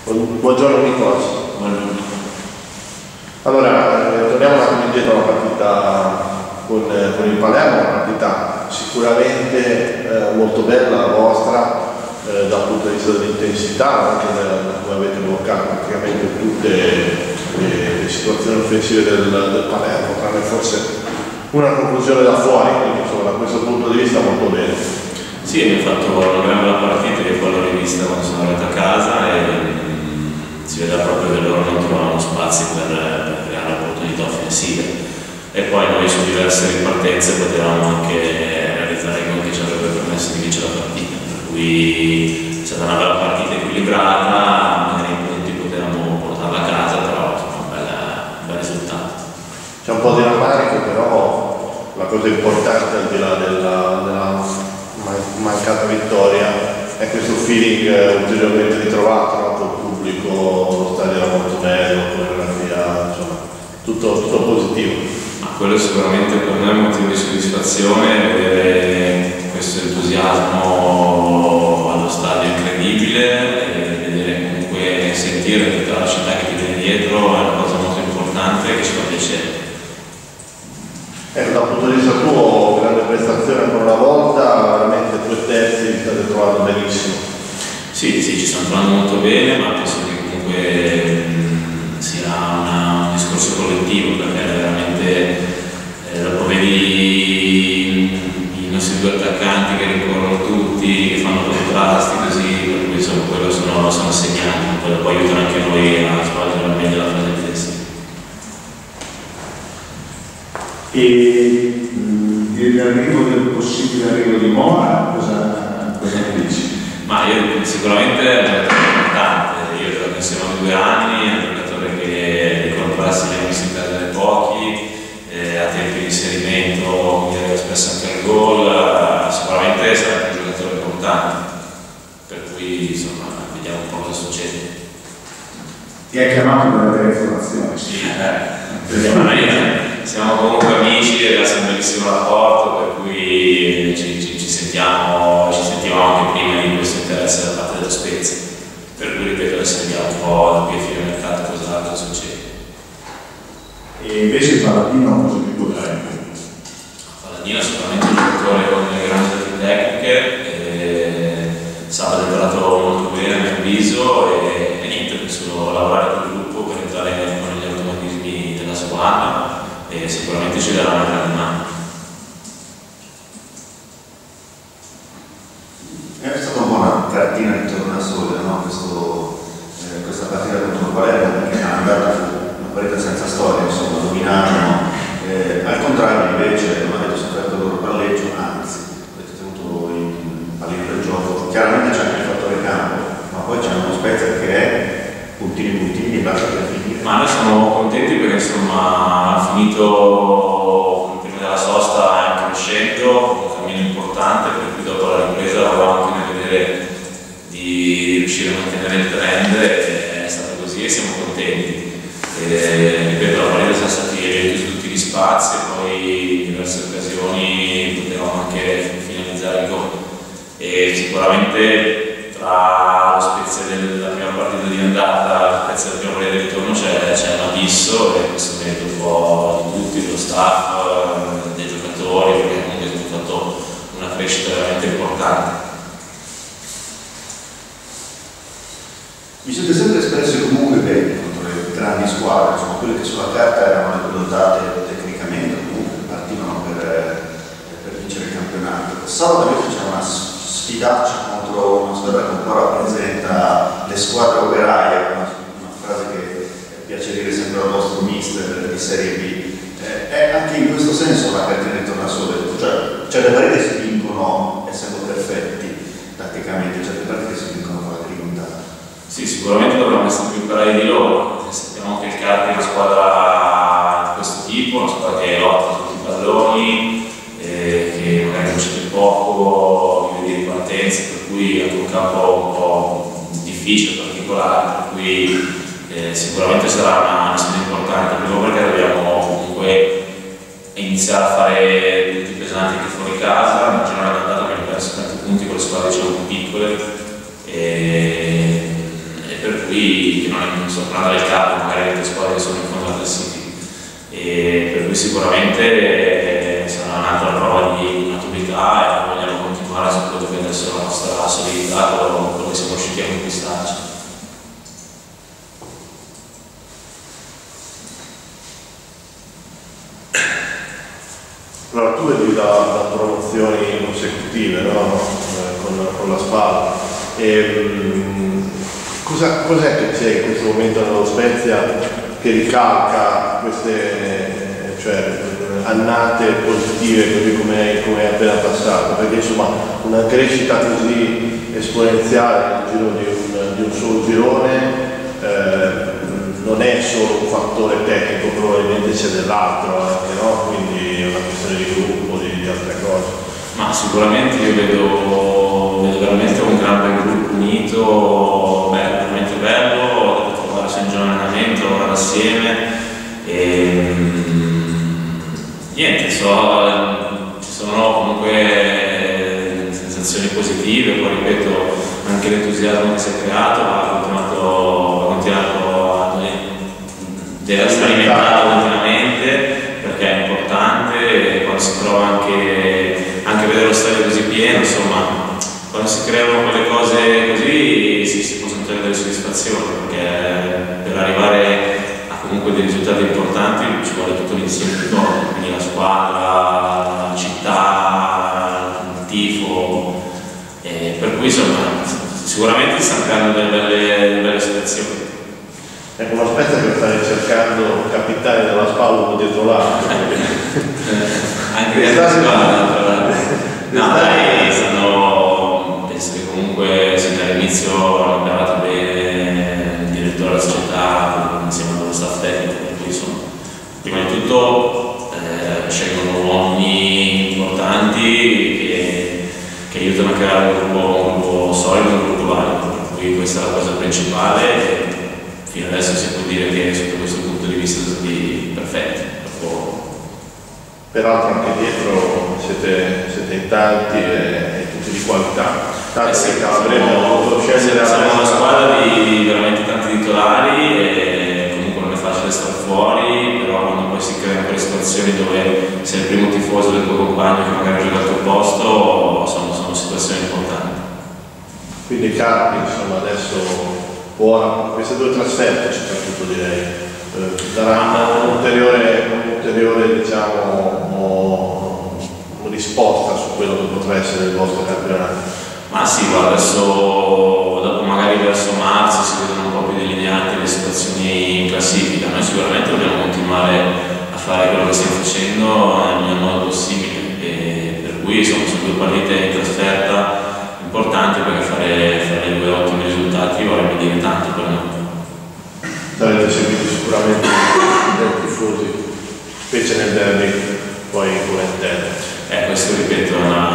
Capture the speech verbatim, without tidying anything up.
Buongiorno Nicola. Allora, eh, torniamo un attimo indietro alla partita con, eh, con il Palermo, una partita sicuramente eh, molto bella la vostra eh, dal punto di vista dell'intensità, anche da come avete bloccato praticamente tutte le, le situazioni offensive del, del Palermo, tranne forse una conclusione da fuori, quindi insomma da questo punto di vista molto bene. Sì, mi ha fatto una gran bella partita che poi l'ho rivista quando sono arrivato a casa e si vede proprio che loro non trovavano spazi per, per creare opportunità offensive e poi noi su diverse ripartenze potevamo anche realizzare i gol che ci avrebbe permesso di vincere la partita, per cui è stata una bella partita equilibrata, magari in punti potevamo portarla a casa, però insomma un bel, un bel risultato. C'è un po' di rammarico, però la cosa importante al di là della, della mancata vittoria è questo feeling ulteriormente ritrovato, no? Col pubblico, lo stadio era molto bello, coreografia, insomma, tutto, tutto positivo. Ma quello sicuramente per noi è un motivo di soddisfazione, vedere questo entusiasmo allo stadio incredibile e vedere comunque sentire tutta la città che ti viene dietro è una cosa molto importante che ci fa piacere. Ecco, dal punto di vista tuo, grande prestazione ancora una volta, veramente due terzi vi state trovando benissimo. Sì, sì, ci stiamo trovando molto bene, ma penso che comunque mh, sia una, un discorso collettivo, perché veramente eh, dopo vedi i nostri due attaccanti che ricorrono tutti, che fanno contrasti così, per cui insomma quello sono, sono segnali, poi dopo aiutano anche noi a svolgere al meglio la fase difensiva. E l'arrivo del possibile arrivo di Mora, cosa, cosa ne dici? Ma io sicuramente è un giocatore importante, io gioco insieme a due anni, è un giocatore che ricordarsi le visto perdere pochi, eh, a tempi di inserimento mi arriva spesso anche il gol, sicuramente sarà un giocatore importante, per cui insomma vediamo un po' cosa succede. Ti hai chiamato per la telefonazione? Sì, eh, ma noi siamo comunque amici e abbiamo un bellissimo rapporto, per cui ci, ci, ci sentiamo, ci sentivamo anche prima di questo interesse da parte dello Spezia, per cui ripeto adesso vediamo un po' da qui a fine mercato cosa, cosa succede. E invece il Paladino cosa ti può dare? Paladino è sicuramente un giocatore con le grandi doti tecniche, e sabato è entrato molto bene a mio avviso e, e niente, penso lavorare con il gruppo per entrare con gli automatismi della squadra e sicuramente ci darà una grande mano. È stata un po' una cartina di tornasole, no? Questo, eh, questa partita contro il Palermo, perché è andata una partita senza storia, insomma, dominavano. Eh, al contrario invece non avete sofferto il loro palleggio, anzi, avete tenuto il pallino del gioco. Chiaramente c'è anche il fattore campo, ma poi c'è uno Spezia che è puntini puntini e basta per finire. Ma noi siamo contenti perché insomma ha finito prima della sosta in crescendo, un cammino importante, per cui dopo la ripresa volevamo anche noi vedere di riuscire a mantenere il trend e è stato così e siamo contenti. E, ripeto, la partita siamo stati riempiti su tutti gli spazi e poi in diverse occasioni potevamo anche finalizzare il gol. E sicuramente tra lo Spezia della prima partita di andata e lo Spezia della prima partita di ritorno c'è un abisso e questo merito un po' di tutti, dello staff, dei giocatori, perché comunque abbiamo fatto una crescita veramente importante. Vi siete sempre espressi comunque bene contro le grandi squadre, insomma quelle che sulla carta erano le più dotate tecnicamente, comunque partivano per, per vincere il campionato. Sabato invece c'è una sfidaccia contro una squadra che un po' rappresenta le squadre operaie, una, una frase che piace dire sempre al vostro mister di Serie B. Eh, è anche in questo senso la cartina di tornasole, cioè certe partite si vincono essendo perfetti tatticamente, certe partite si vincono con la grinta. Sì, sicuramente dovremmo essere più bravi di loro, sappiamo che il Carpi è una squadra di questo tipo, una squadra che lotta su tutti i palloni, eh, che magari concede poco a livello di partenza, per cui è un campo un po' difficile, particolare, per cui eh, sicuramente sarà una, una sfida importante, prima perché dobbiamo comunque iniziare a fare punti pesanti anche fuori casa, in generale andata abbiamo perso tanti punti con le squadre diciamo più piccole e, e per cui cui che non è sorprendere il capo magari le squadre che sono in fondo alla classifica, e per cui sicuramente sarà un'altra prova di maturità e vogliamo continuare su quello che adesso è la nostra solidità, quello che siamo riusciti a conquistarci. Allora tu vedi da, da promozioni consecutive, no? eh, con, con la Spal. E, mh, cosa, cos'è che c'è in questo momento nello Spezia che ricalca queste cioè, annate positive così come, come è appena passato? Perché insomma una crescita così esponenziale nel giro di un, di un solo girone eh, non è solo un fattore tecnico, probabilmente c'è dell'altro anche, no? Quindi è una questione di gruppo, di, di altre cose. Ma sicuramente io vedo, vedo veramente un grande gruppo unito, beh, veramente bello, devo trovarsi un giorno allenamento, lavorare assieme e niente, so, ci sono comunque sensazioni positive, poi ripeto anche l'entusiasmo che si è creato ha continuato, ha continuato deve essere alimentato continuamente perché è importante, e quando si trova anche, anche vedere lo stadio così pieno, insomma, quando si creano quelle cose così si, si possono ottenere delle soddisfazioni, perché per arrivare a comunque dei risultati importanti ci vuole tutto l'insieme di cose, quindi la squadra, la città, il tifo, e per cui insomma sicuramente si stanno creando delle belle, delle belle situazioni. Ecco, una Spezia che sta ricercando capitani della Spal uno dietro l'altro. Anche di altre squadre. No, dai, stanno, penso che comunque sin dall'inizio hanno lavorato bene il direttore della società insieme allo staff tecnico, per cui insomma, prima di tutto eh, scelgono uomini importanti che, che aiutano a creare un gruppo, un gruppo solido, un gruppo valido, per cui questa è la cosa principale. Fino adesso si può dire che sotto questo punto di vista sono stati perfetti. Peraltro anche dietro siete, siete in tanti e, e tutti di qualità. Tanti eh sì, che avremo voluto scegliere. Siamo una squadra di veramente tanti titolari e comunque non è facile stare fuori, però quando poi si creano quelle situazioni dove sei il primo tifoso del tuo compagno che magari gioca al tuo posto, sono, sono situazioni importanti. Quindi Carpi, insomma, adesso ora queste due trasferte soprattutto direi eh, daranno un'ulteriore un'ulteriore diciamo mo, risposta su quello che potrà essere il vostro campionato. Ma sì, guarda, adesso dopo magari verso marzo si vedono un po' più delineate le situazioni in classifica. Noi sicuramente dobbiamo continuare a fare quello che stiamo facendo nel miglior modo possibile, e per cui insomma sono due partite in trasferta importanti, perché fare, fare due ottimi risultati vorrebbe dire tanto per noi. Sarete seguiti sicuramente dai tifosi, specie nel derby poi con l'Inter. Eh, questo ripeto è una